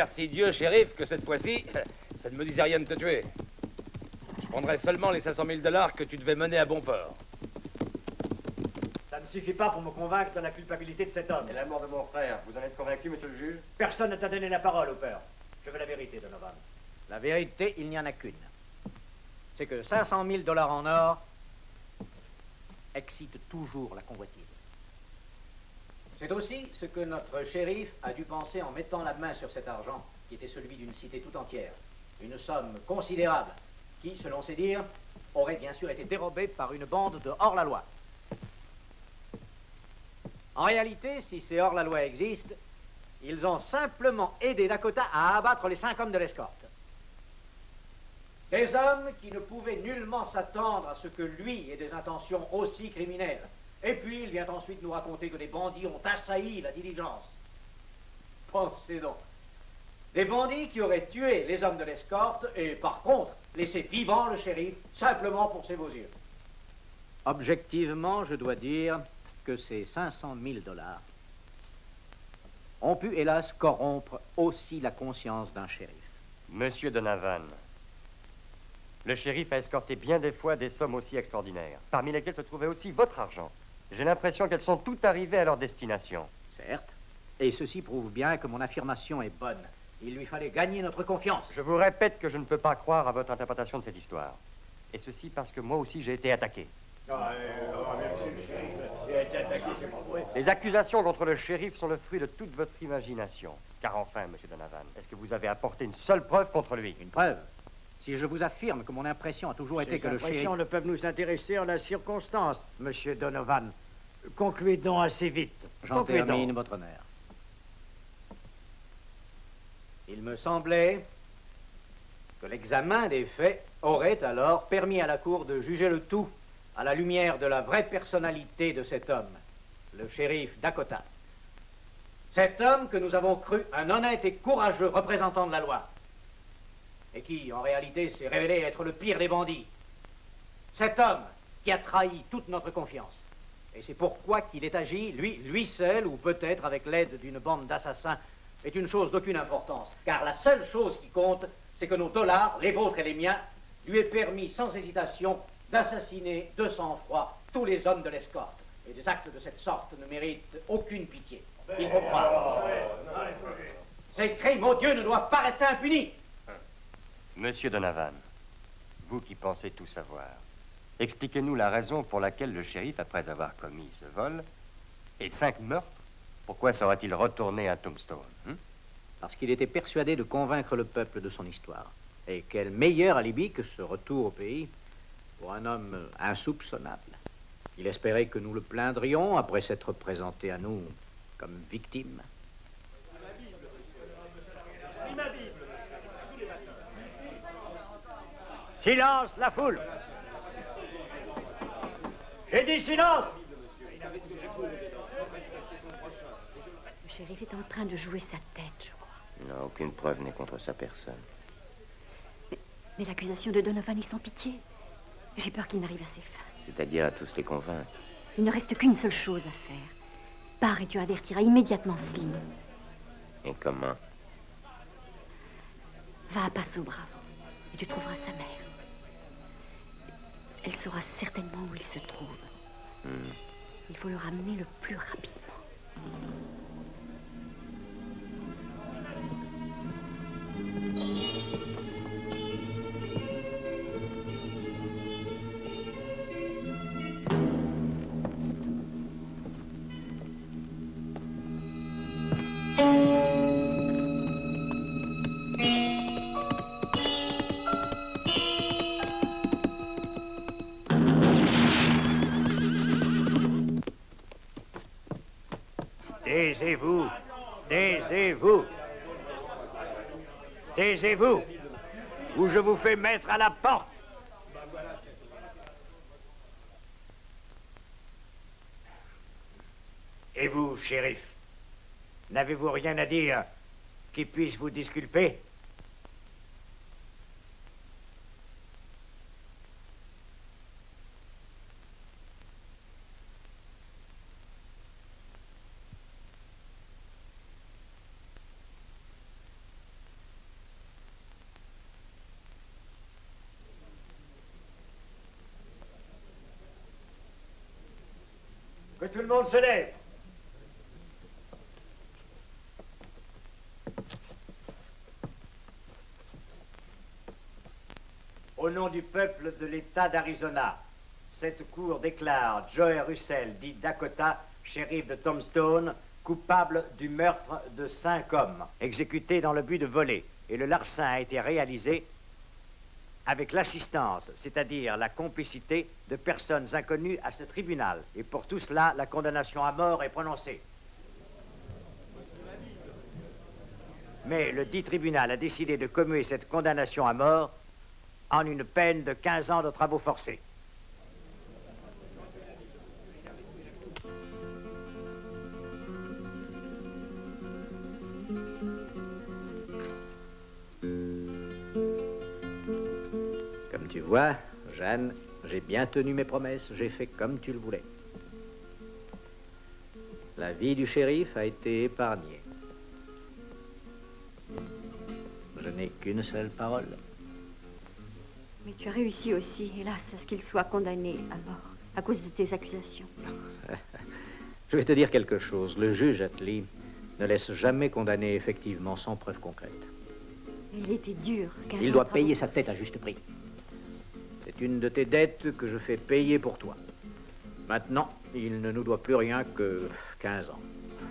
remercie Dieu, shérif, que cette fois-ci, ça ne me disait rien de te tuer. Je prendrai seulement les 500 000 $ que tu devais mener à bon port. Ça ne suffit pas pour me convaincre de la culpabilité de cet homme. Et la mort de mon frère, vous en êtes convaincu, monsieur le juge? Personne ne t'a donné la parole, Hooper. Je veux la vérité, Donovan. La vérité, il n'y en a qu'une. C'est que 500 000 $ en or excite toujours la convoitise. C'est aussi ce que notre shérif a dû penser en mettant la main sur cet argent, qui était celui d'une cité tout entière. Une somme considérable, qui, selon ses dires, aurait bien sûr été dérobée par une bande de hors-la-loi. En réalité, si ces hors-la-loi existent, ils ont simplement aidé Dakota à abattre les 5 hommes de l'escorte. Des hommes qui ne pouvaient nullement s'attendre à ce que lui ait des intentions aussi criminelles. Et puis, il vient ensuite nous raconter que des bandits ont assailli la diligence. Pensez donc. Des bandits qui auraient tué les hommes de l'escorte et, par contre, laissé vivant le shérif simplement pour ses beaux yeux. Objectivement, je dois dire que ces 500 000 $ ont pu, hélas, corrompre aussi la conscience d'un shérif. Monsieur Donovan, le shérif a escorté bien des fois des sommes aussi extraordinaires, parmi lesquelles se trouvait aussi votre argent. J'ai l'impression qu'elles sont toutes arrivées à leur destination. Certes, et ceci prouve bien que mon affirmation est bonne. Il lui fallait gagner notre confiance. Je vous répète que je ne peux pas croire à votre interprétation de cette histoire. Et ceci parce que moi aussi j'ai été attaqué. Les accusations contre le shérif sont le fruit de toute votre imagination. Car enfin, monsieur Donovan, est-ce que vous avez apporté une seule preuve contre lui? Une preuve? Si je vous affirme que mon impression a toujours été que le shérif... Ces impressions ne peuvent nous intéresser en la circonstance, monsieur Donovan. Concluez donc assez vite. J'en termine, votre honneur. Il me semblait que l'examen des faits aurait alors permis à la Cour de juger le tout à la lumière de la vraie personnalité de cet homme, le shérif Dakota. Cet homme que nous avons cru un honnête et courageux représentant de la loi, et qui, en réalité, s'est révélé être le pire des bandits. Cet homme qui a trahi toute notre confiance. Et c'est pourquoi qu'il est agi, lui seul, ou peut-être avec l'aide d'une bande d'assassins, est une chose d'aucune importance. Car la seule chose qui compte, c'est que nos dollars, les vôtres et les miens, lui aient permis sans hésitation d'assassiner de sang-froid tous les hommes de l'escorte. Et des actes de cette sorte ne méritent aucune pitié. Il faut croire. Ces crimes, mon Dieu, ne doivent pas rester impunis. Monsieur Donovan, vous qui pensez tout savoir, expliquez-nous la raison pour laquelle le shérif, après avoir commis ce vol et 5 meurtres, pourquoi serait-il retourné à Tombstone? Parce qu'il était persuadé de convaincre le peuple de son histoire. Et quel meilleur alibi que ce retour au pays pour un homme insoupçonnable. Il espérait que nous le plaindrions après s'être présenté à nous comme victime. Silence, la foule! J'ai dit silence! Le shérif est en train de jouer sa tête, je crois. Non, aucune preuve n'est contre sa personne. Mais l'accusation de Donovan est sans pitié. J'ai peur qu'il n'arrive à ses fins. C'est-à-dire à tous les convaincre. Il ne reste qu'une seule chose à faire. Pars et tu avertiras immédiatement Slim. Et comment? Va à Paso Bravo et tu trouveras sa mère. Elle saura certainement où il se trouve. Il faut le ramener le plus rapidement. Taisez-vous! Taisez-vous! Taisez-vous! Ou je vous fais mettre à la porte! Et vous, shérif, n'avez-vous rien à dire qui puisse vous disculper? tout le monde se lève. Au nom du peuple de l'État d'Arizona, cette cour déclare Joey Russell, dit Dakota, shérif de Tombstone, coupable du meurtre de 5 hommes, exécutés dans le but de voler. Et le larcin a été réalisé avec l'assistance, c'est-à-dire la complicité de personnes inconnues à ce tribunal. Et pour tout cela, la condamnation à mort est prononcée. Mais le dit tribunal a décidé de commuer cette condamnation à mort en une peine de 15 ans de travaux forcés. Comme tu vois, Jeanne, j'ai bien tenu mes promesses, j'ai fait comme tu le voulais. La vie du shérif a été épargnée. Je n'ai qu'une seule parole. Mais tu as réussi aussi, hélas, à ce qu'il soit condamné à mort à cause de tes accusations. Je vais te dire quelque chose. Le juge Attlee ne laisse jamais condamner effectivement sans preuve concrète. Il était dur. Il doit payer sa tête à juste prix. C'est une de tes dettes que je fais payer pour toi. Maintenant, il ne nous doit plus rien que 15 ans.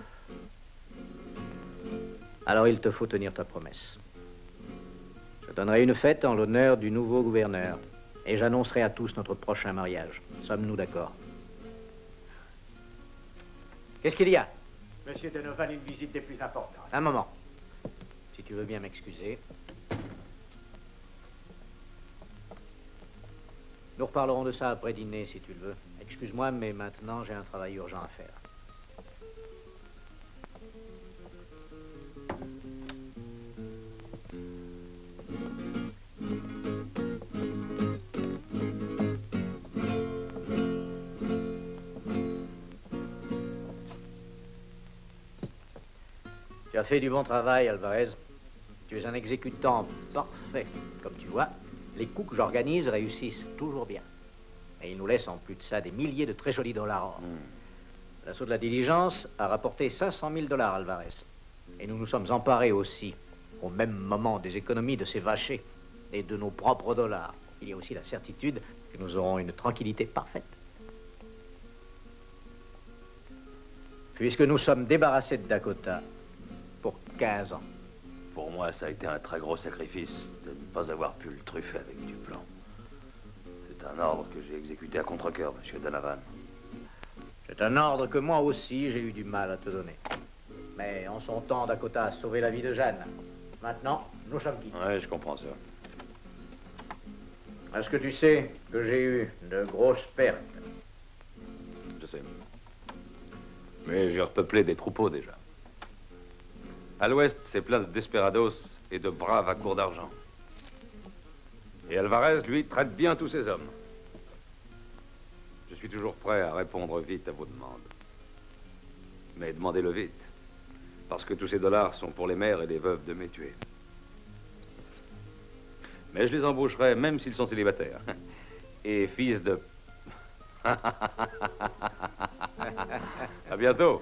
Alors il te faut tenir ta promesse. Je donnerai une fête en l'honneur du nouveau gouverneur. Et j'annoncerai à tous notre prochain mariage. Sommes-nous d'accord? Qu'est-ce qu'il y a? Monsieur Donovan, une visite des plus importantes. Un moment. Si tu veux bien m'excuser. Nous reparlerons de ça après dîner, si tu le veux. Excuse-moi, mais maintenant, j'ai un travail urgent à faire. Tu as fait du bon travail, Alvarez. Tu es un exécutant parfait. Comme tu vois, les coups que j'organise réussissent toujours bien. Et ils nous laissent en plus de ça des milliers de très jolis dollars. L'assaut de la diligence a rapporté 500 000 $, Alvarez. Et nous nous sommes emparés aussi, au même moment, des économies de ces vachers et de nos propres dollars. Il y a aussi la certitude que nous aurons une tranquillité parfaite. Puisque nous sommes débarrassés de Dakota pour 15 ans. Pour moi, ça a été un très gros sacrifice de ne pas avoir pu le truffer avec du plan. C'est un ordre que j'ai exécuté à contre-cœur, monsieur Donovan. C'est un ordre que moi aussi, j'ai eu du mal à te donner. Mais en son temps, Dakota a sauvé la vie de Jeanne. Maintenant, nous sommes quittes. Ouais, je comprends ça. Est-ce que tu sais que j'ai eu de grosses pertes? Je sais. Mais j'ai repeuplé des troupeaux déjà. À l'ouest, c'est plein de desperados et de braves à court d'argent. Et Alvarez, lui, traite bien tous ses hommes. Je suis toujours prêt à répondre vite à vos demandes. Mais demandez-le vite. Parce que tous ces dollars sont pour les mères et les veuves de mes tués. Mais je les embaucherai même s'ils sont célibataires. Et fils de... À bientôt.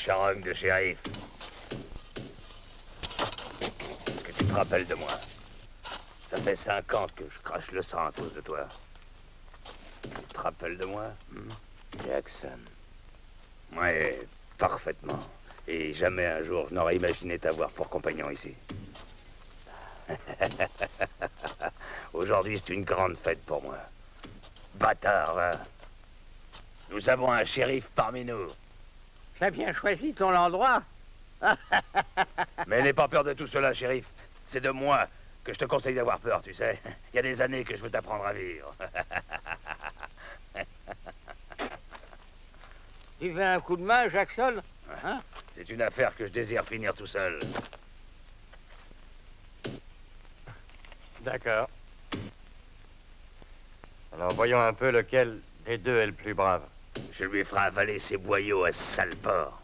charogne de shérif. Est-ce que tu te rappelles de moi? Ça fait 5 ans que je crache le sang à cause de toi. Tu te rappelles de moi? Jackson. Ouais, parfaitement. Et jamais un jour je n'aurais imaginé t'avoir pour compagnon ici. Aujourd'hui, c'est une grande fête pour moi. Bâtard, va. Nous avons un shérif parmi nous. T'as bien choisi ton endroit. Mais n'aie pas peur de tout cela, shérif. C'est de moi que je te conseille d'avoir peur, tu sais. Il y a des années que je veux t'apprendre à vivre. Tu veux un coup de main, Jackson? Hein? C'est une affaire que je désire finir tout seul. D'accord. Alors voyons un peu lequel des deux est le plus brave. Je lui ferai avaler ses boyaux à ce sale porc.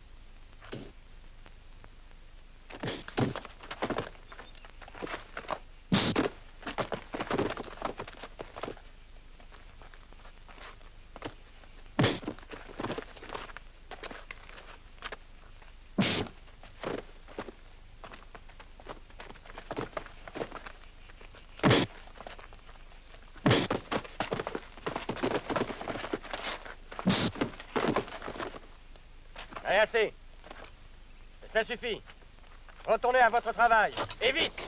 Allez, assez. Ça suffit. Retournez à votre travail. Et vite!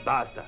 Basta.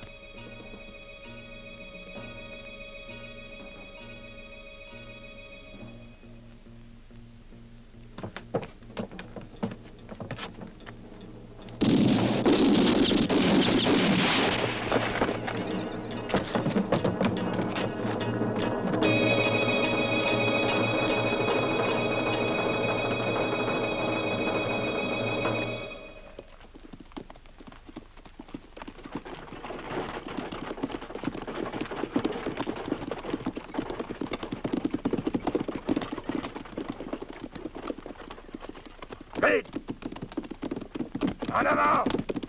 Vite! En avant!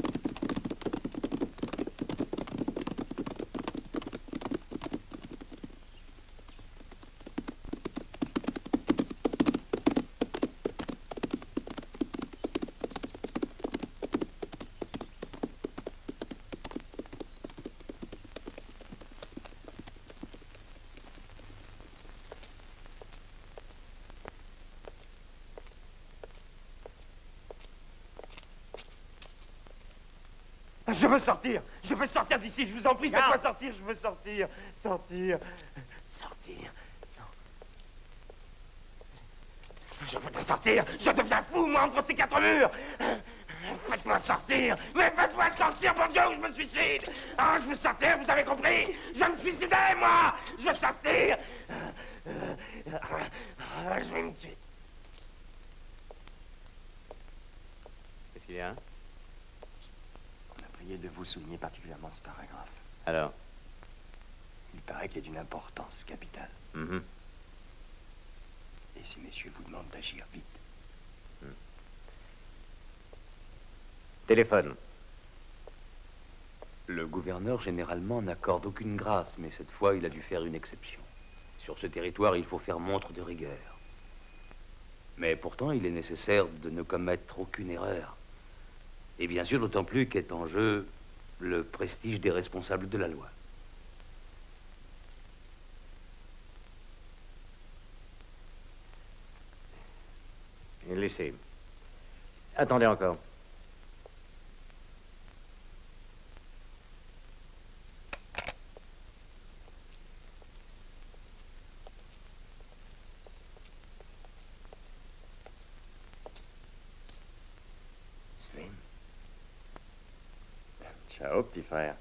Je veux sortir d'ici, je vous en prie, faites-moi sortir, je veux sortir, sortir. Non. Je voudrais sortir, je deviens fou, moi, entre ces quatre murs. Faites-moi sortir, mais faites-moi sortir, mon Dieu, ou je me suicide. Ah, je veux sortir, vous avez compris? Je vais me suicider, moi. Je veux sortir. Je vais me tuer. Qu'est-ce qu'il y a? Priez de vous souligner particulièrement ce paragraphe. Alors? Il paraît qu'il est d'une importance capitale. Et ces messieurs vous demandent d'agir vite. Téléphone. Le gouverneur, généralement, n'accorde aucune grâce, mais cette fois, il a dû faire une exception. Sur ce territoire, il faut faire montre de rigueur. Mais pourtant, il est nécessaire de ne commettre aucune erreur. Et bien sûr, d'autant plus qu'est en jeu le prestige des responsables de la loi. Laissez. Attendez encore. Ciao, petit frère.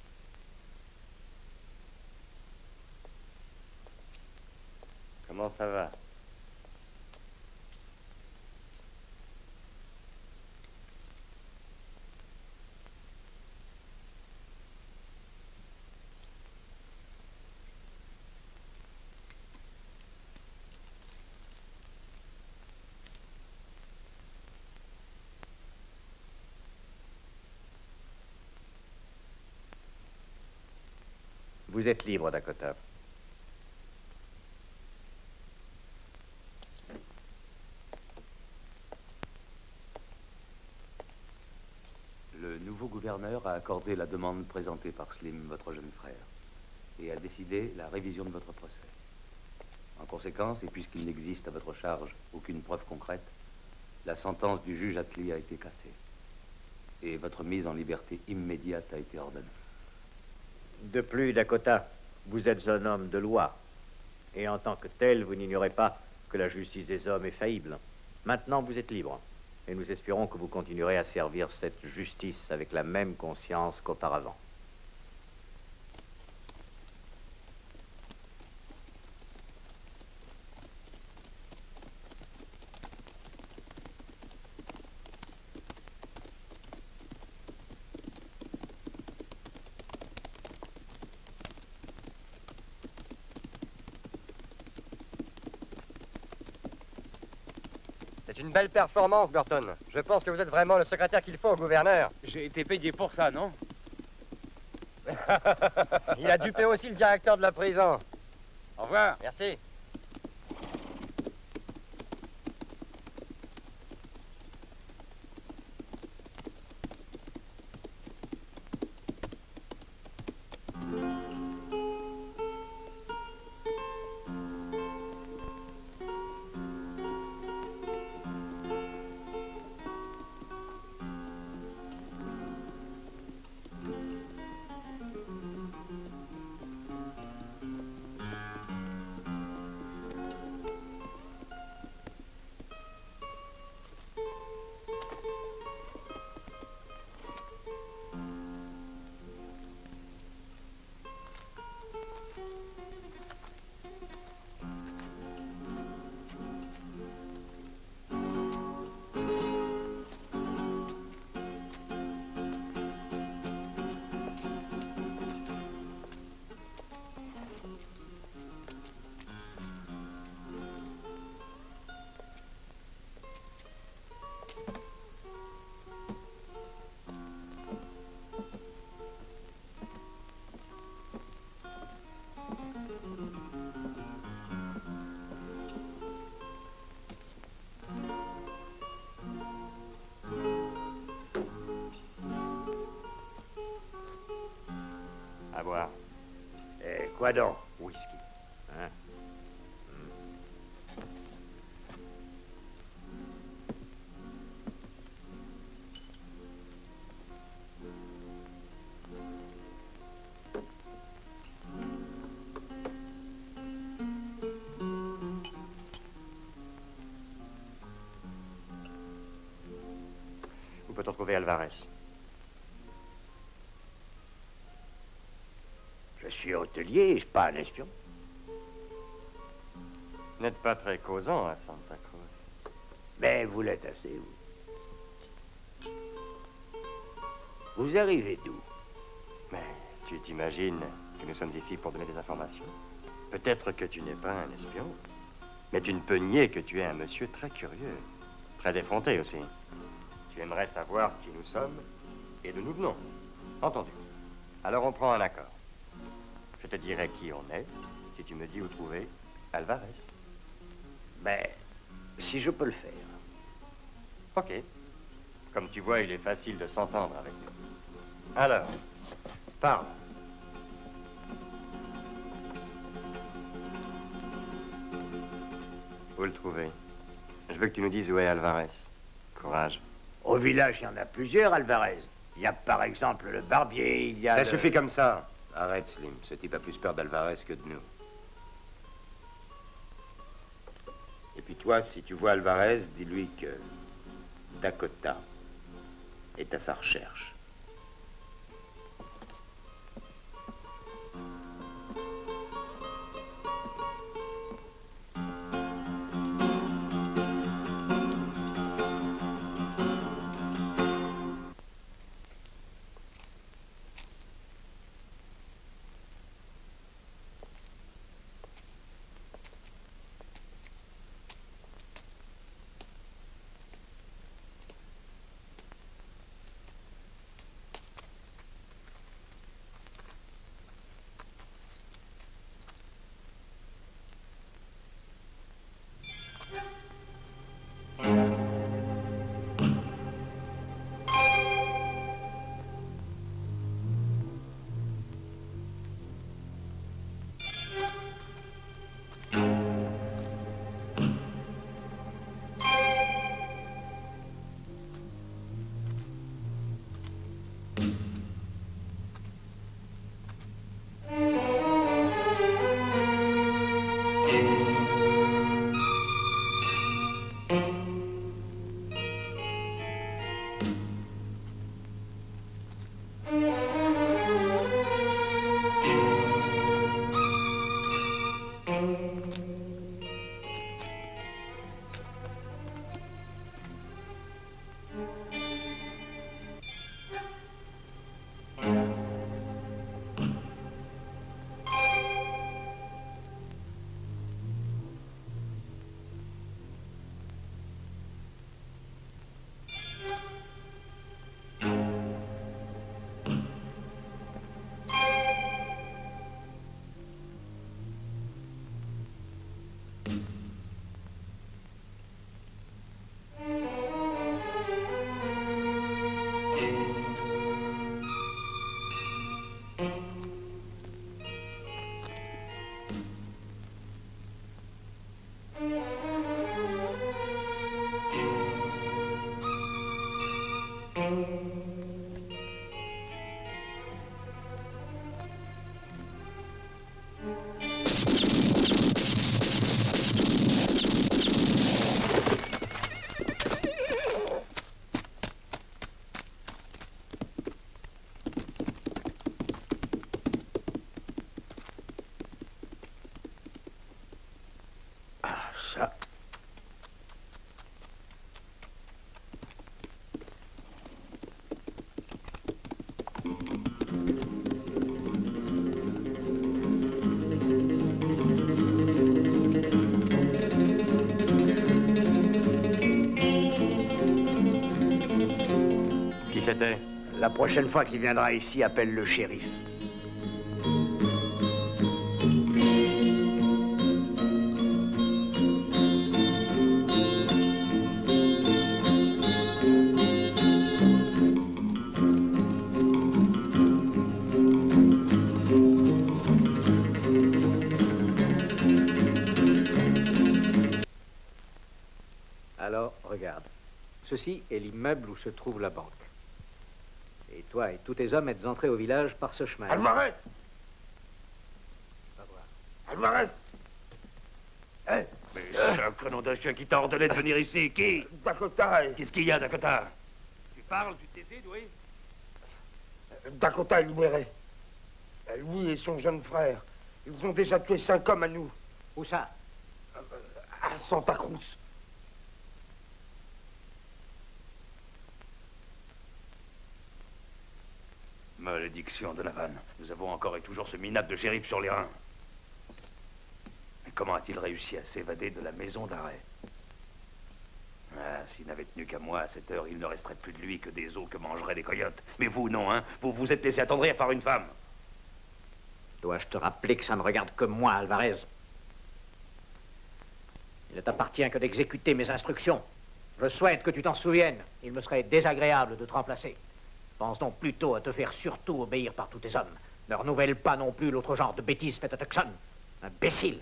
Comment ça va? Vous êtes libre, Dakota. Le nouveau gouverneur a accordé la demande présentée par Slim, votre jeune frère, et a décidé la révision de votre procès. En conséquence, et puisqu'il n'existe à votre charge aucune preuve concrète, la sentence du juge Attlee a été cassée. Et votre mise en liberté immédiate a été ordonnée. De plus, Dakota, vous êtes un homme de loi. Et en tant que tel, vous n'ignorez pas que la justice des hommes est faillible. Maintenant, vous êtes libre. Et nous espérons que vous continuerez à servir cette justice avec la même conscience qu'auparavant. C'est une belle performance, Burton. Je pense que vous êtes vraiment le secrétaire qu'il faut au gouverneur. J'ai été payé pour ça, non? Il a dupé aussi le directeur de la prison. Au revoir. Merci. quoi donc? Whisky. Hein? Où peut-on trouver Alvarez? Je suis hôtelier, je suis pas un espion. Vous n'êtes pas très causant à Santa Cruz. Mais vous l'êtes assez, vous. Vous arrivez d'où? Mais tu t'imagines que nous sommes ici pour donner des informations? Peut-être que tu n'es pas un espion, mais tu ne peux nier que tu es un monsieur très curieux, très effronté aussi. Tu aimerais savoir qui nous sommes et d'où nous venons. Entendu. Alors on prend un accord. Je te dirai qui on est si tu me dis où trouver Alvarez. Mais si je peux le faire. Ok. Comme tu vois, il est facile de s'entendre avec nous. Alors, parle. Où le trouver? Je veux que tu nous dises où est Alvarez. Courage. Au village, il y en a plusieurs, Alvarez. Il y a par exemple le barbier, il y a Ça le... suffit comme ça. Arrête, Slim. Ce type a plus peur d'Alvarez que de nous. Et puis toi, si tu vois Alvarez, dis-lui que Dakota est à sa recherche. Ça. Qui c'était? La prochaine fois qu'il viendra ici, appelle le shérif. Alors, regarde. Ceci est l'immeuble où se trouve la banque. Et toi et tous tes hommes êtes entrés au village par ce chemin. Alvarez! Va voir. Alvarez! Hein? Mais sacre nom d'un chien qui t'a ordonné de venir ici, qui? Dakota, Qu'est-ce qu'il y a, Dakota? Tu parles, tu t'hésites, oui? Dakota est libéré. Lui et son jeune frère, ils ont déjà tué 5 hommes à nous, Où ça? à Santa Cruz. Malédiction, Donovan. Nous avons encore et toujours ce minable de shérif sur les reins. Mais comment a-t-il réussi à s'évader de la maison d'arrêt? Ah, s'il n'avait tenu qu'à moi, à cette heure, il ne resterait plus de lui que des os que mangeraient les coyotes. Mais vous, non, hein? Vous vous êtes laissé attendrir par une femme. Dois-je te rappeler que ça ne regarde que moi, Alvarez? Il ne t'appartient que d'exécuter mes instructions. Je souhaite que tu t'en souviennes. Il me serait désagréable de te remplacer. Pense donc plutôt à te faire surtout obéir par tous tes hommes. Ne renouvelle pas non plus l'autre genre de bêtises faites à Tucson. Imbécile.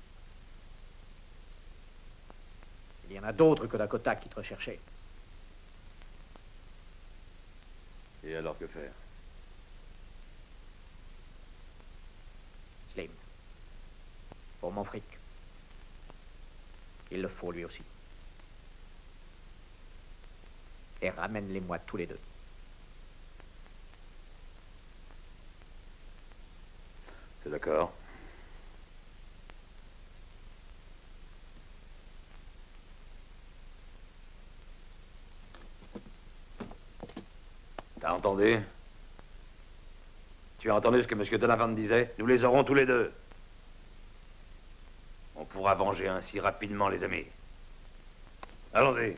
Il y en a d'autres que Dakota qui te recherchaient. Et alors que faire? Slim. Pour mon fric. Il le faut lui aussi. Et ramène-les-moi tous les deux. C'est d'accord. T'as entendu? Tu as entendu ce que M. Donovan disait? Nous les aurons tous les deux. On pourra venger ainsi rapidement les amis. Allons-y.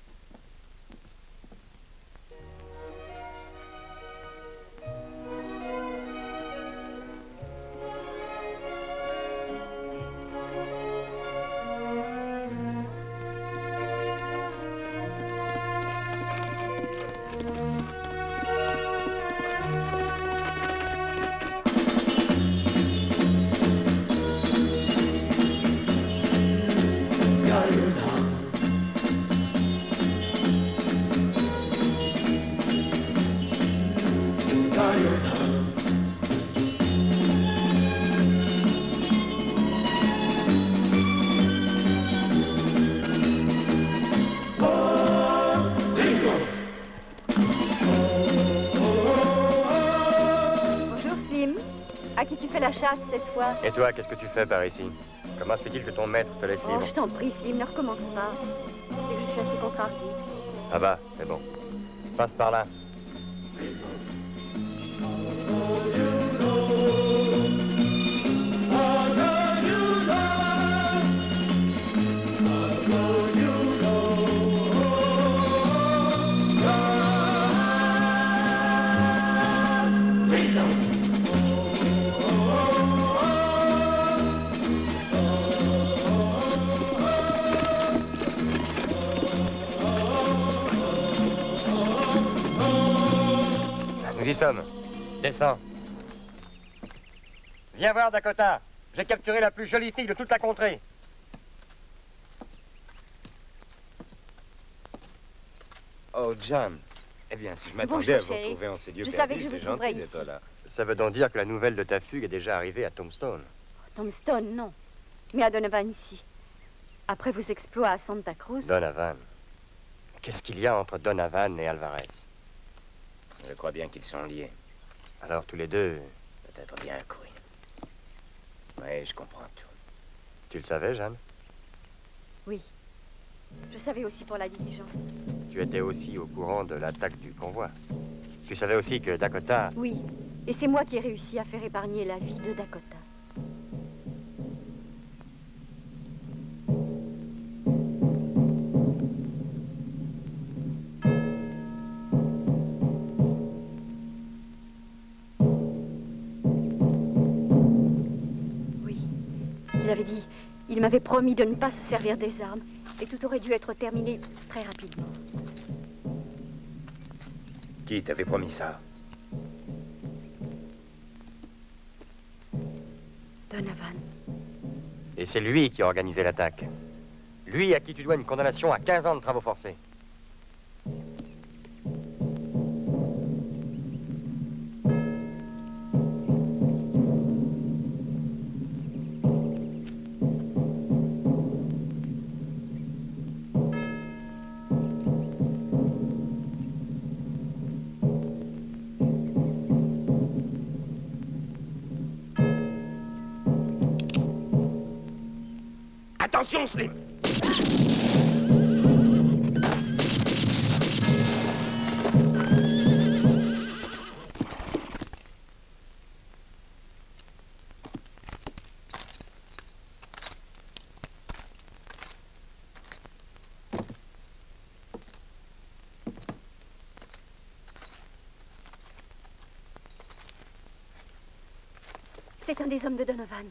La chasse cette fois. Et toi, qu'est-ce que tu fais par ici? Comment se fait-il que ton maître te laisse libre? Oh, je t'en prie, Slim, ne recommence pas. C'est que je suis assez contrariée. Ça va, c'est bon. Passe par là. Nous y sommes. Descends. Viens voir, Dakota. J'ai capturé la plus jolie fille de toute la contrée. Oh, John. Eh bien, si je m'attendais Bonjour, à vous chérie. retrouver en ces lieux Je savais perdus, que je c'est vous trouverais gentil ici. d'être là. Ça veut donc dire que la nouvelle de ta fugue est déjà arrivée à Tombstone. Tombstone, non. Mais à Donovan ici. Après vos exploits à Santa Cruz. Donovan. Qu'est-ce qu'il y a entre Donovan et Alvarez? Je crois bien qu'ils sont liés. Alors tous les deux, Peut-être bien, oui. Oui, je comprends tout. tu le savais, Jeanne? Oui. Je savais aussi pour la diligence. Tu étais aussi au courant de l'attaque du convoi. Tu savais aussi que Dakota... Oui. Et c'est moi qui ai réussi à faire épargner la vie de Dakota. Oui. Il avait dit... Il m'avait promis de ne pas se servir des armes. Et tout aurait dû être terminé très rapidement. Qui t'avait promis ça? Donovan. Et c'est lui qui a organisé l'attaque. Lui à qui tu dois une condamnation à 15 ans de travaux forcés. Attention, Slim! C'est un des hommes de Donovan.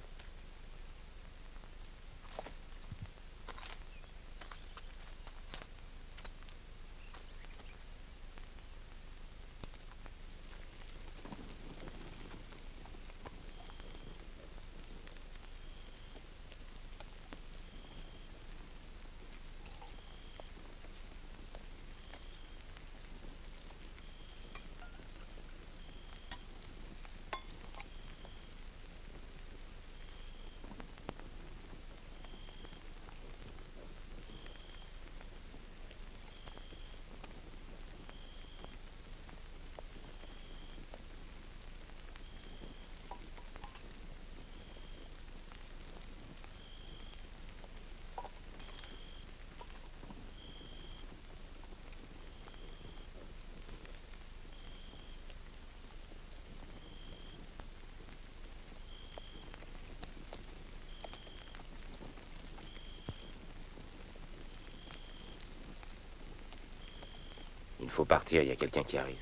Il faut partir, il y a quelqu'un qui arrive.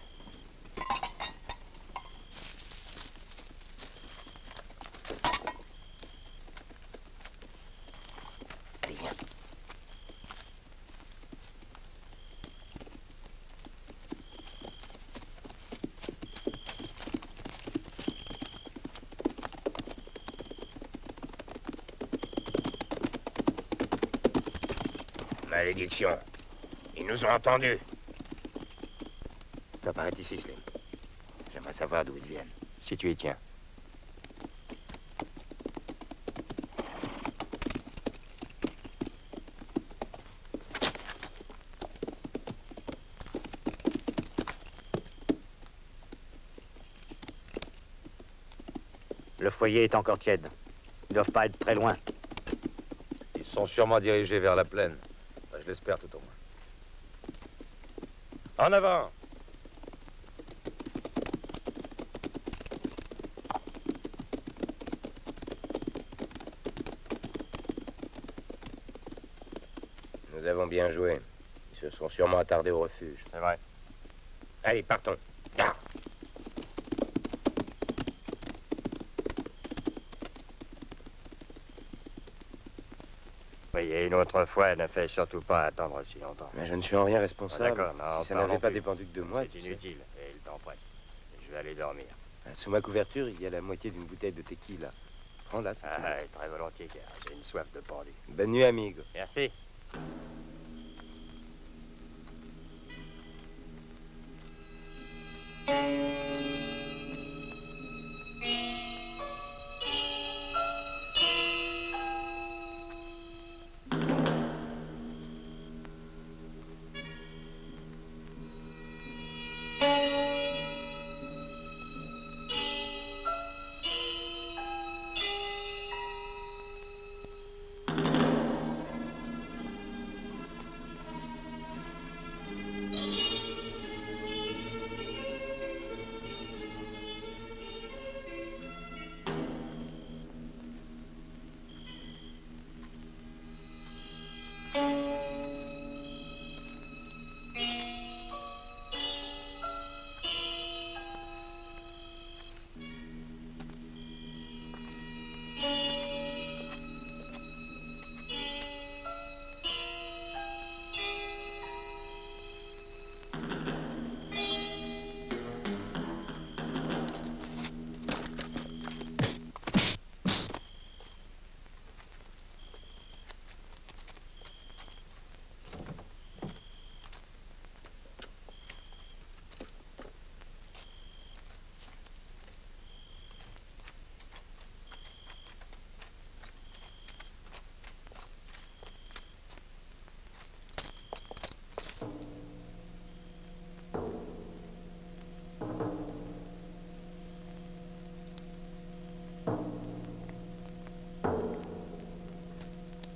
Allez, viens. Malédiction. Ils nous ont entendus. Ça paraît ici, Slim. J'aimerais savoir d'où ils viennent. Si tu y tiens. Le foyer est encore tiède. Ils doivent pas être très loin. Ils sont sûrement dirigés vers la plaine. Enfin, je l'espère tout au moins. En avant! Nous avons bien joué. Ils se sont sûrement attardés au refuge. C'est vrai. Allez, partons. Ah. Oui, et une autre fois, ne fais surtout pas attendre si longtemps. Mais je ne suis en rien Ah, responsable. d'accord, non, Si ça pas n'avait non pas plus. dépendu que de moi, C'est tu sais. inutile, et il t'en presse. Je vais aller dormir. Sous ma couverture, il y a la moitié d'une bouteille de tequila. Prends-la, si tu veux. Ah, très volontiers, car j'ai une soif de pendu. Bonne nuit, amigo. Merci.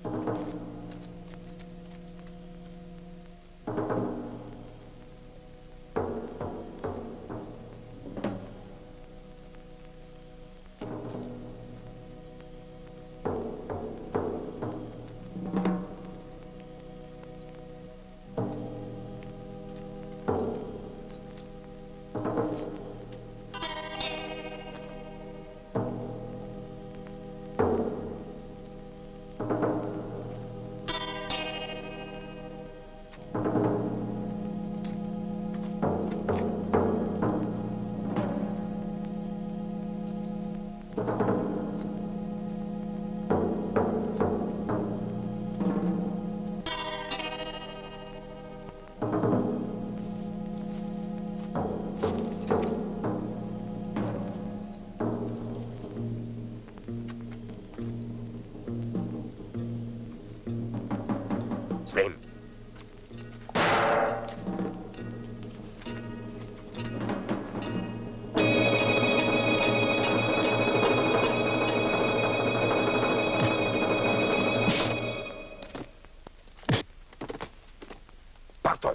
Slim. Partons.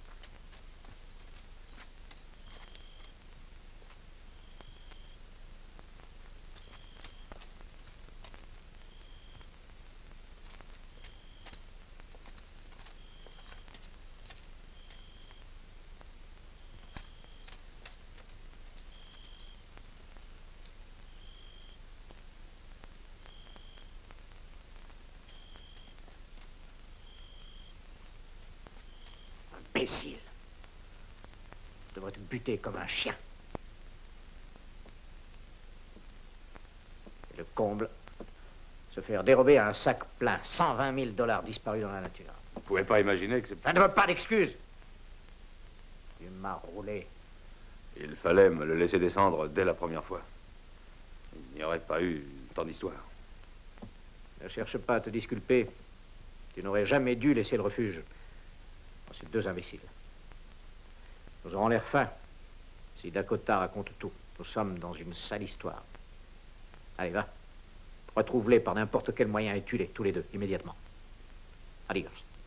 Imbécile. Je devrais te buter comme un chien. Et le comble, se faire dérober un sac plein, 120 000 $ disparus dans la nature. Vous pouvez pas imaginer que c'est... Je ne veux pas d'excuses. Tu m'as roulé. Il fallait me le laisser descendre dès la première fois. Il n'y aurait pas eu tant d'histoires. Ne cherche pas à te disculper. Tu n'aurais jamais dû laisser le refuge. Ces deux imbéciles. Nous aurons l'air fins si Dakota raconte tout. Nous sommes dans une sale histoire. Allez, va. Retrouve-les par n'importe quel moyen et tue-les, tous les deux, immédiatement. Adios.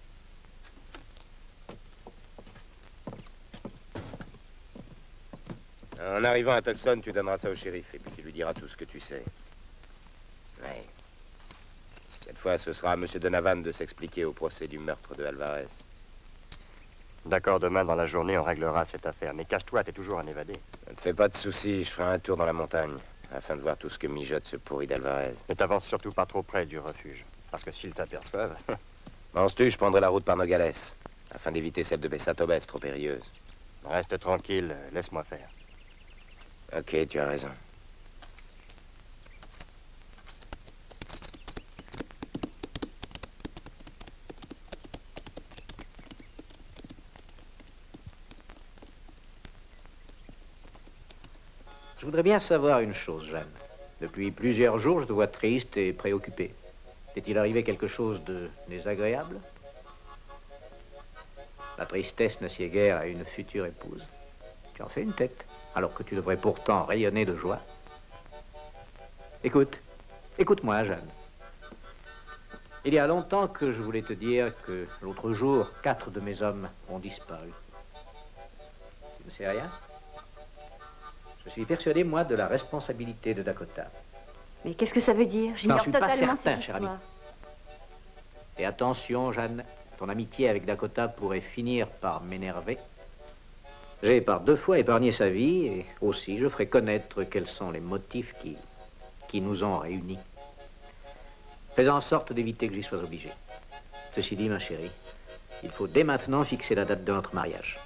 En arrivant à Tucson, tu donneras ça au shérif et puis tu lui diras tout ce que tu sais. Ouais. Cette fois, ce sera à M. Donovan de s'expliquer au procès du meurtre de Alvarez. D'accord, demain dans la journée, on réglera cette affaire. Mais cache-toi, t'es toujours un évadé. Ne te fais pas de soucis, je ferai un tour dans la montagne afin de voir tout ce que mijote ce pourri d'Alvarez. Ne t'avance surtout pas trop près du refuge. Parce que s'ils t'aperçoivent... Penses-tu, je prendrai la route par Nogales afin d'éviter celle de Bessatobes, trop périlleuse. Reste tranquille, laisse-moi faire. Ok, tu as raison. Je voudrais bien savoir une chose, Jeanne. Depuis plusieurs jours, je te vois triste et préoccupée. T'est-il arrivé quelque chose de désagréable? La tristesse n'assied guère à une future épouse. Tu en fais une tête, alors que tu devrais pourtant rayonner de joie. Écoute, écoute-moi, Jeanne. Il y a longtemps que je voulais te dire que l'autre jour, 4 de mes hommes ont disparu. Tu ne sais rien? Je suis persuadé, moi, de la responsabilité de Dakota. Mais qu'est-ce que ça veut dire? Je n'en J'ignore suis pas totalement certain, cette cher ami. histoire. Et attention, Jeanne, ton amitié avec Dakota pourrait finir par m'énerver. J'ai par 2 fois épargné sa vie et aussi je ferai connaître quels sont les motifs qui nous ont réunis. Fais en sorte d'éviter que j'y sois obligé. Ceci dit, ma chérie, il faut dès maintenant fixer la date de notre mariage.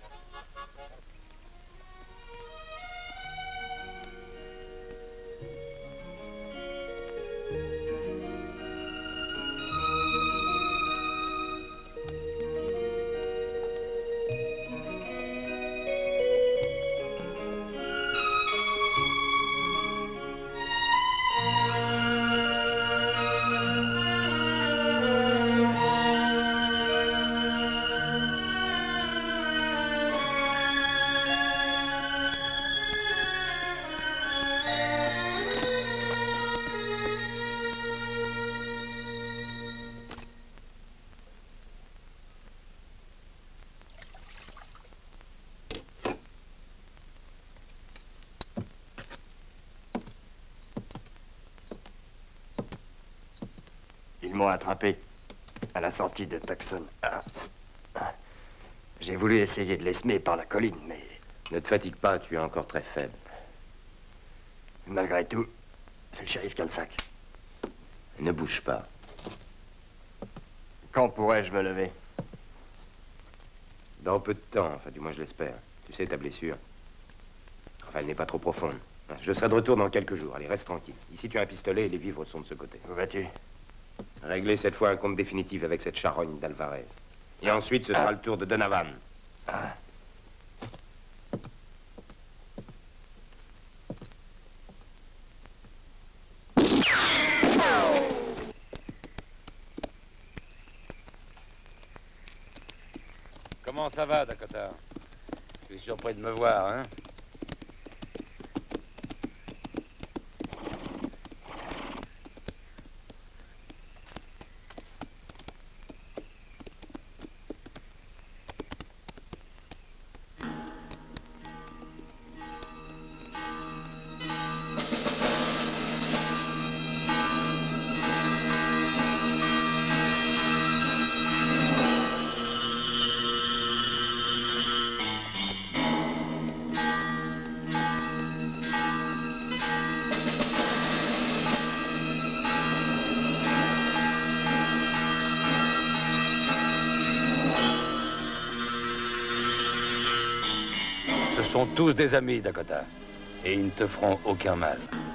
m'ont attrapé à la sortie de Tucson. J'ai voulu essayer de les semer par la colline, mais... Ne te fatigue pas, tu es encore très faible. Malgré tout, c'est le shérif qui a le sac. Ne bouge pas. Quand pourrais-je me lever? Dans peu de temps, enfin du moins je l'espère. Tu sais, ta blessure. Enfin, elle n'est pas trop profonde. Je serai de retour dans quelques jours. Allez, reste tranquille. Ici, tu as un pistolet et les vivres sont de ce côté. Où vas-tu? Régler cette fois un compte définitif avec cette charogne d'Alvarez. Et ensuite, ce sera le tour de Donovan. Comment ça va, Dakota? Tu es surpris de me voir, hein? Ce sont tous des amis, Dakota. Et ils ne te feront aucun mal.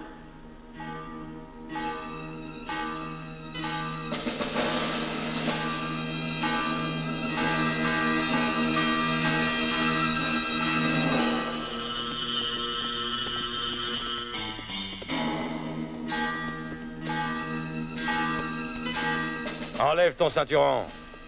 Enlève ton ceinturon.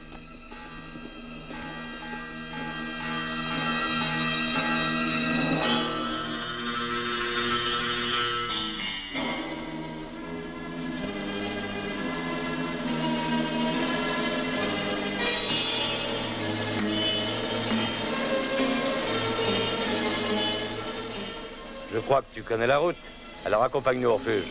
Je crois que tu connais la route. Alors accompagne-nous au refuge.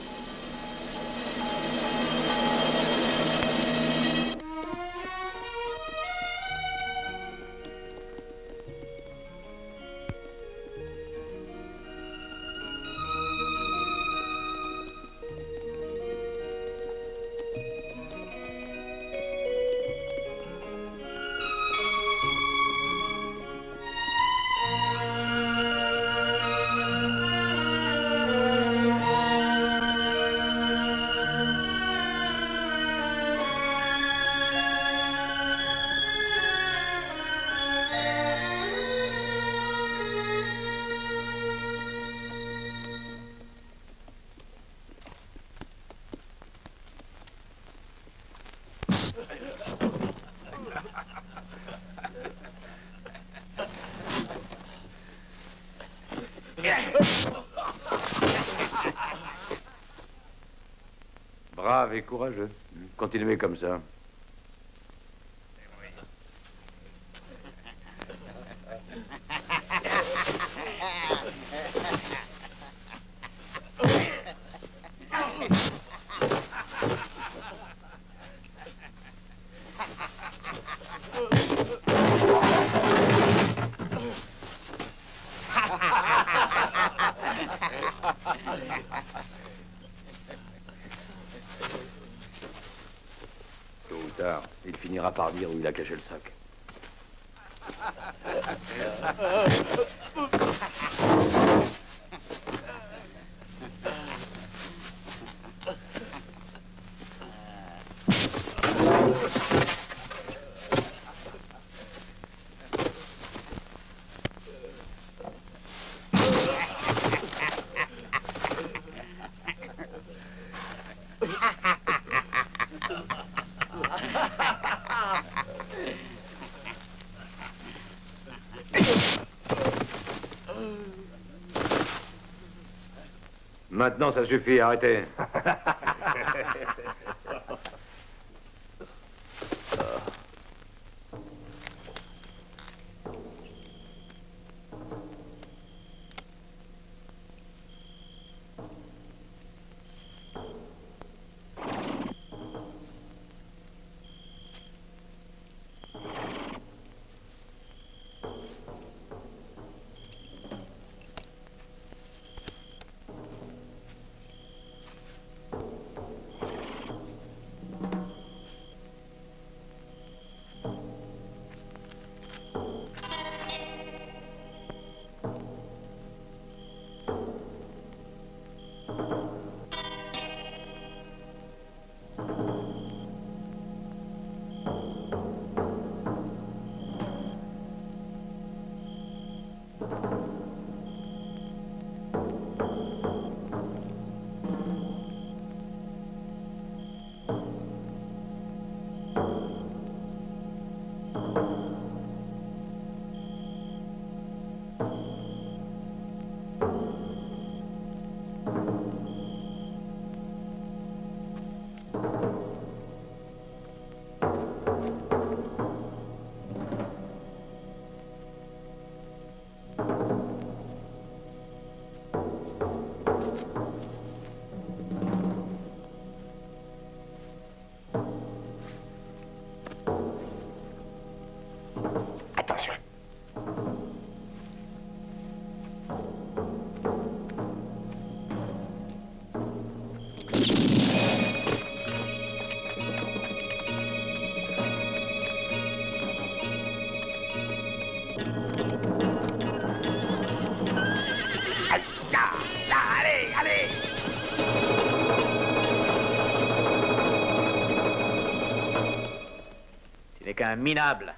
Brave et courageux. Continuez comme ça. Tôt ou tard, il finira par dire où il a caché le sac. Maintenant, ça suffit, arrêtez. n'est qu'un minable.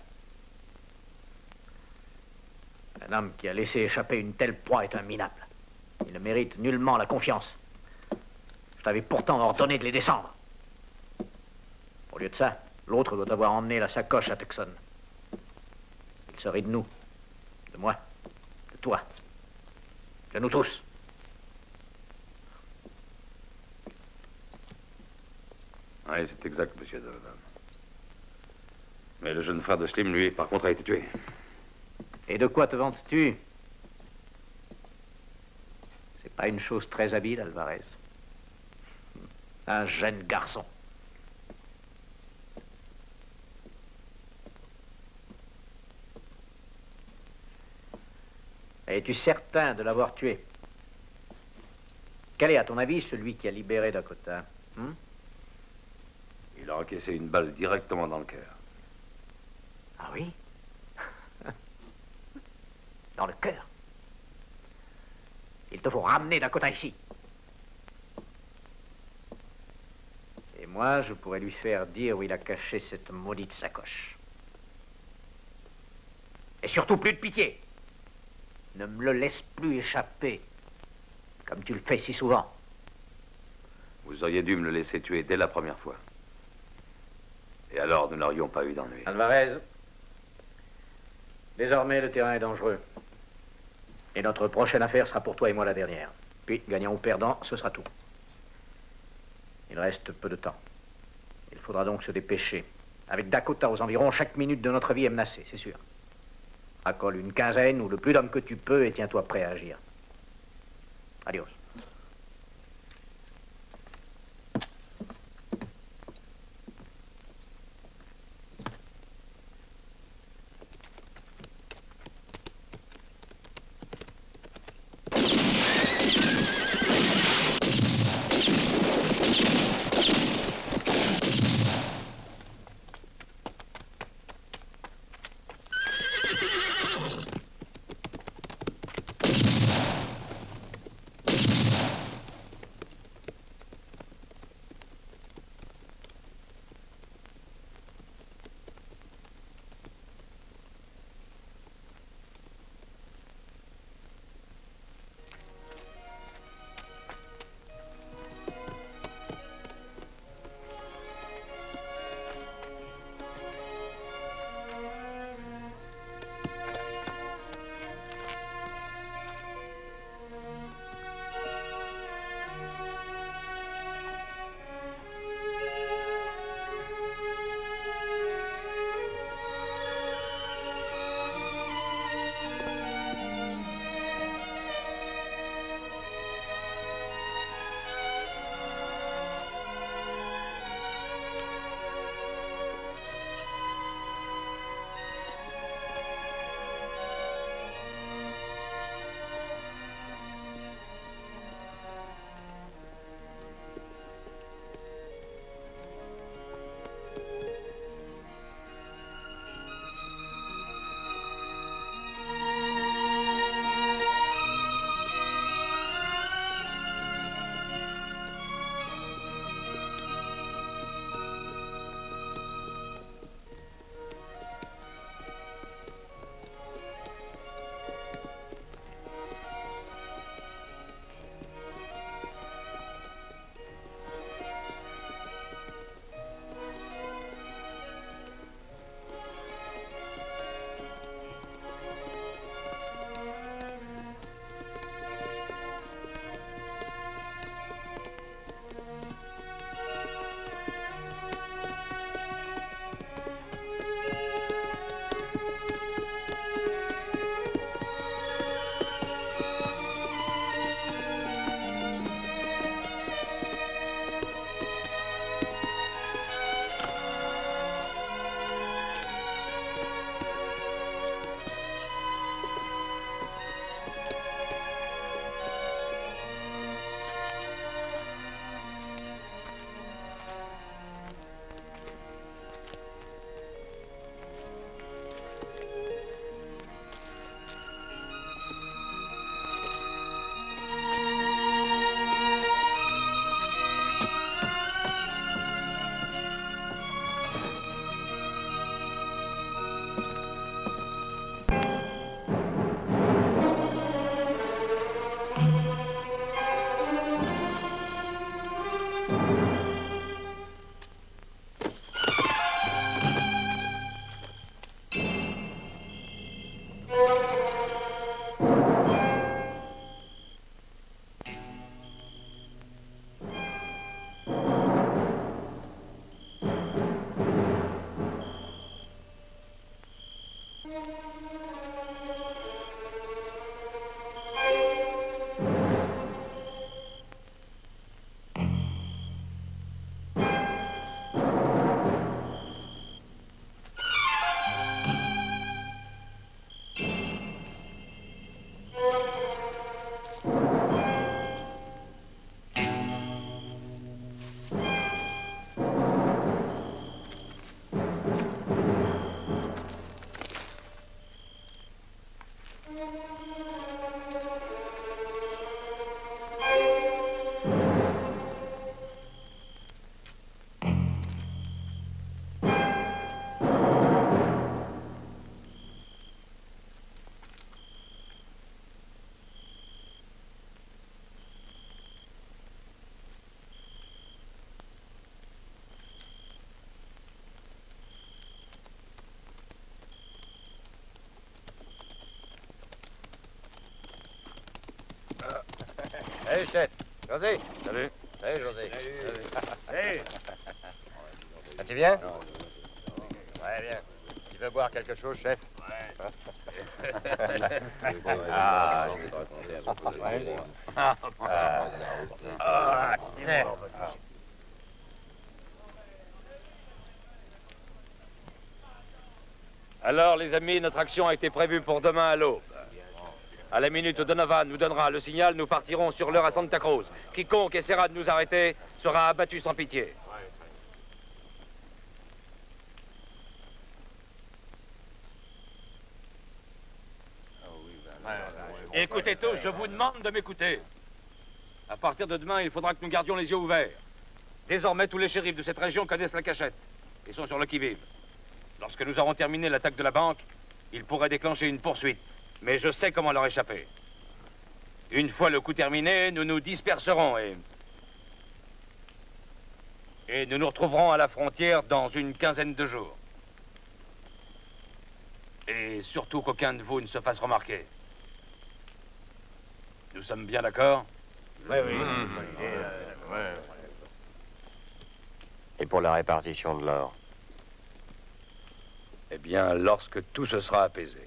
Un homme qui a laissé échapper une telle proie est un minable. Il ne mérite nullement la confiance. Je t'avais pourtant ordonné de les descendre. Au lieu de ça, l'autre doit avoir emmené la sacoche à Tucson. Il se rit de nous, de moi, de toi, de nous tous. Oui, c'est exact, monsieur Donovan. Mais le jeune frère de Slim, lui, par contre, a été tué. Et de quoi te vantes-tu? C'est pas une chose très habile, Alvarez. Un jeune garçon. Es-tu certain de l'avoir tué? Quel est, à ton avis, celui qui a libéré Dakota? Il a encaissé une balle directement dans le cœur. Ah oui? Dans le cœur. Il te faut ramener Dakota ici. Et moi, je pourrais lui faire dire où il a caché cette maudite sacoche. Et surtout, plus de pitié. Ne me le laisse plus échapper, comme tu le fais si souvent. Vous auriez dû me le laisser tuer dès la première fois. Et alors, nous n'aurions pas eu d'ennui. Alvarez, désormais, le terrain est dangereux. Et notre prochaine affaire sera pour toi et moi la dernière. Puis, gagnant ou perdant, ce sera tout. Il reste peu de temps. Il faudra donc se dépêcher. Avec Dakota aux environs, chaque minute de notre vie est menacée, c'est sûr. Racole une quinzaine ou le plus d'hommes que tu peux et tiens-toi prêt à agir. Adios. chef. José. Salut. Salut, José. Hey. Ça tu viens? Ouais, bien. Tu veux boire quelque chose, chef? Alors, les amis, notre action a été prévue pour demain à l'aube. À la minute où Donovan nous donnera le signal, nous partirons sur l'heure à Santa Cruz. Quiconque essaiera de nous arrêter sera abattu sans pitié. Écoutez tous, je vous demande de m'écouter. À partir de demain, il faudra que nous gardions les yeux ouverts. Désormais, tous les shérifs de cette région connaissent la cachette et sont sur le qui-vive. Lorsque nous aurons terminé l'attaque de la banque, ils pourraient déclencher une poursuite. Mais je sais comment leur échapper. Une fois le coup terminé, nous nous disperserons et nous nous retrouverons à la frontière dans une quinzaine de jours. Et surtout qu'aucun de vous ne se fasse remarquer. Nous sommes bien d'accord? Oui, oui. Et pour la répartition de l'or? Eh bien, lorsque tout se sera apaisé.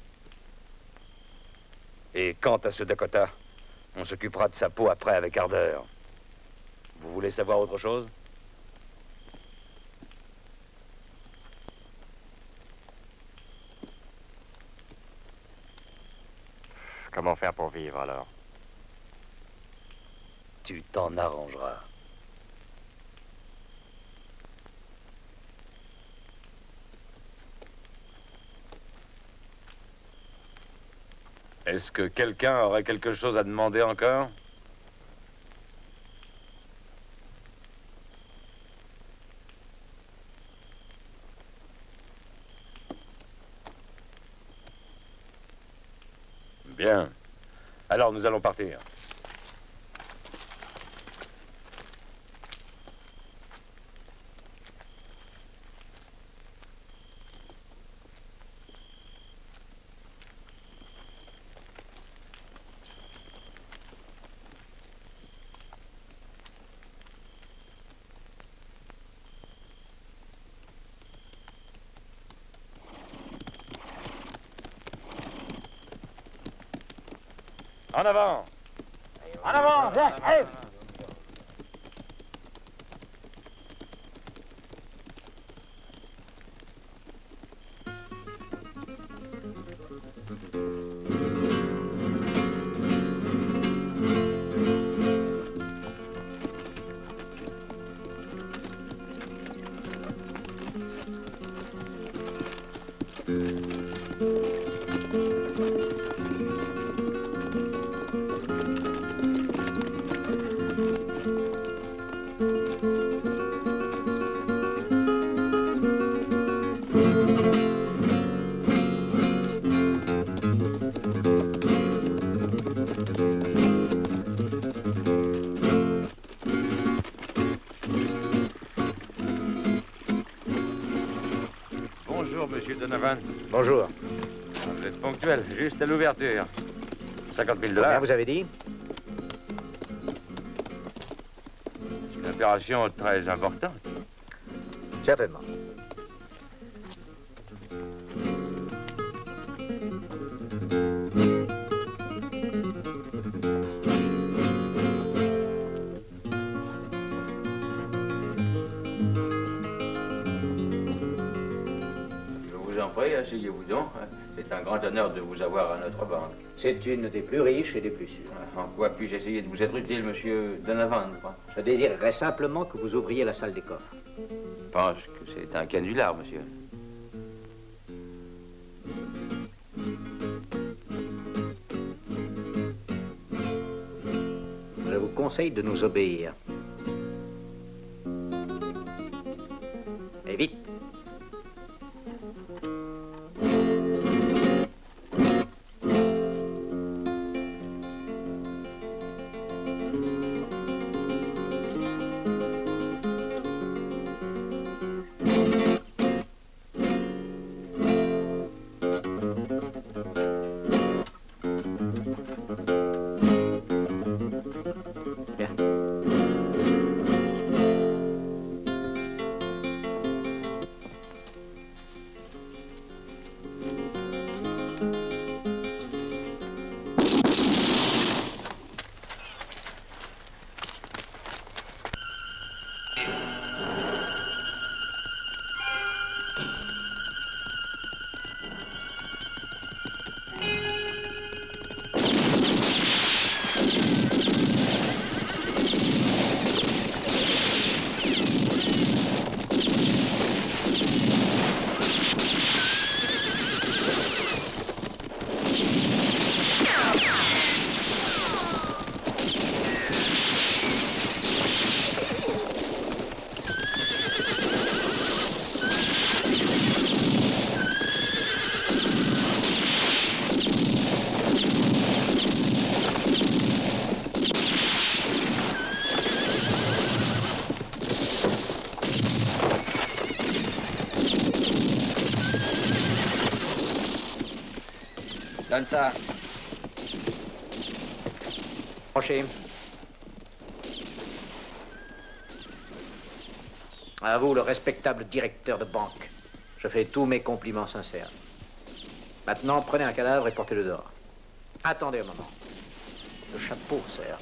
Et quant à ce Dakota, on s'occupera de sa peau après avec ardeur. Vous voulez savoir autre chose? Comment faire pour vivre, alors? Tu t'en arrangeras. Est-ce que quelqu'un aurait quelque chose à demander encore? Bien. Alors, nous allons partir. En avant! En avant, viens, allez. Bonjour, monsieur Donovan. Bonjour. Vous êtes ponctuel, juste à l'ouverture. 50 000 Combien $. vous avez dit? C'est une opération très importante. Certainement. Je vous en prie, asseyez-vous donc. C'est un grand honneur de vous avoir à notre banque. C'est une des plus riches et des plus sûres. En quoi puis-je essayer de vous être utile, monsieur Donovan? Je désirerais simplement que vous ouvriez la salle des coffres. Je pense que c'est un canular, monsieur. Je vous conseille de nous obéir. Et vite. Donne ça. Approchez. À vous, le respectable directeur de banque. Je fais tous mes compliments sincères. Maintenant, prenez un cadavre et portez-le dehors. Attendez un moment. Le chapeau, sert.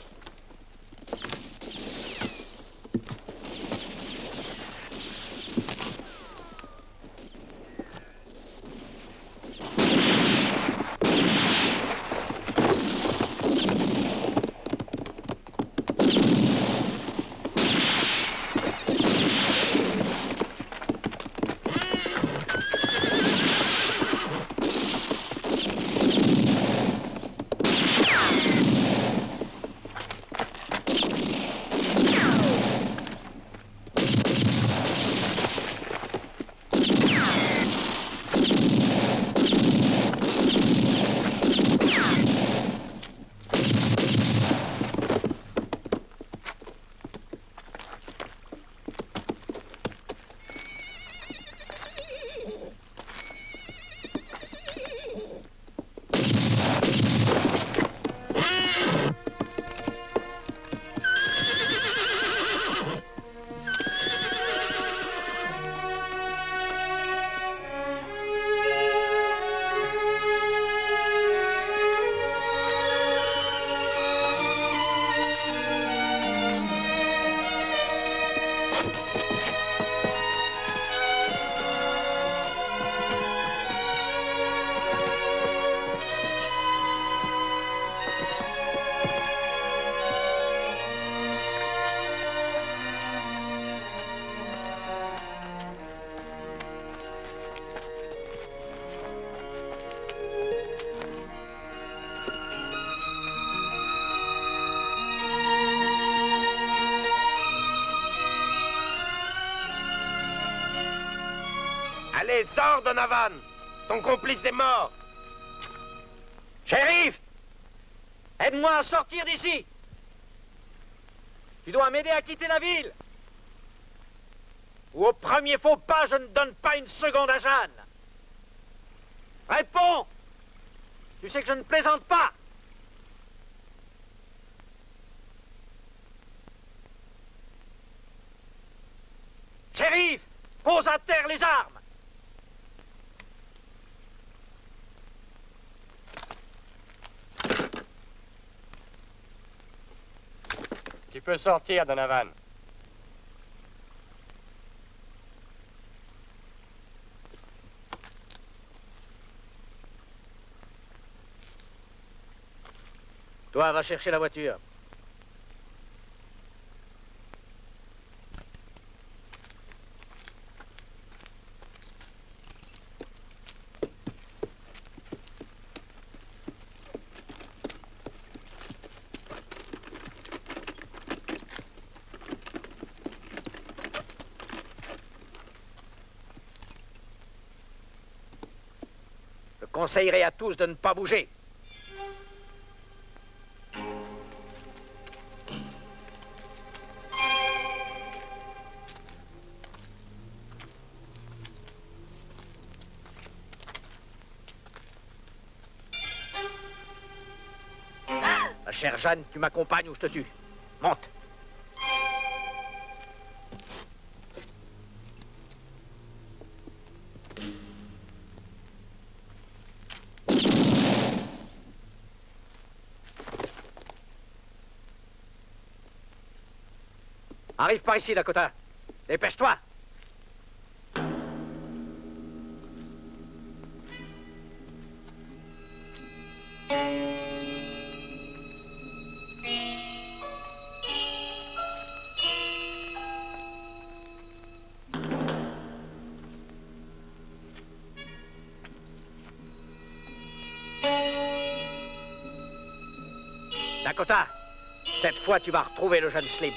Allez, sors, Donovan! Ton complice est mort! Shérif! Aide-moi à sortir d'ici! Tu dois m'aider à quitter la ville! Ou au premier faux pas, je ne donne pas une seconde à Jeanne! Réponds! Tu sais que je ne plaisante pas! Shérif! Pose à terre les armes! Tu peux sortir, Donovan. Toi, va chercher la voiture. Je conseillerais à tous de ne pas bouger. Ma chère Jeanne, tu m'accompagnes ou je te tue. Monte. Arrive par ici, Dakota. Dépêche-toi. Dakota, cette fois, tu vas retrouver le jeune Slim.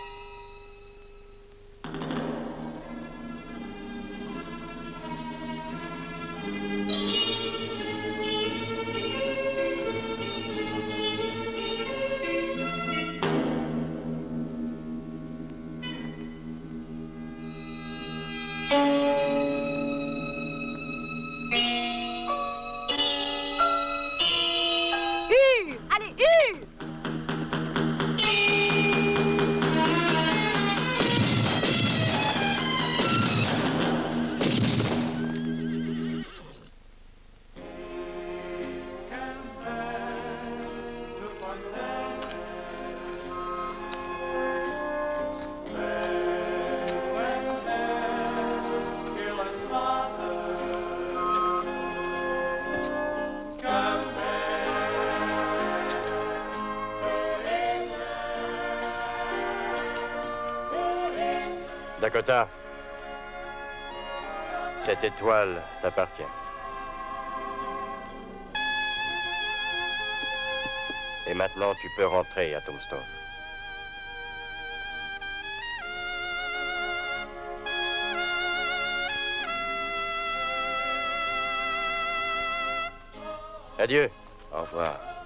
Dakota, cette étoile t'appartient. Et maintenant, tu peux rentrer à Tombstone. Adieu. Au revoir.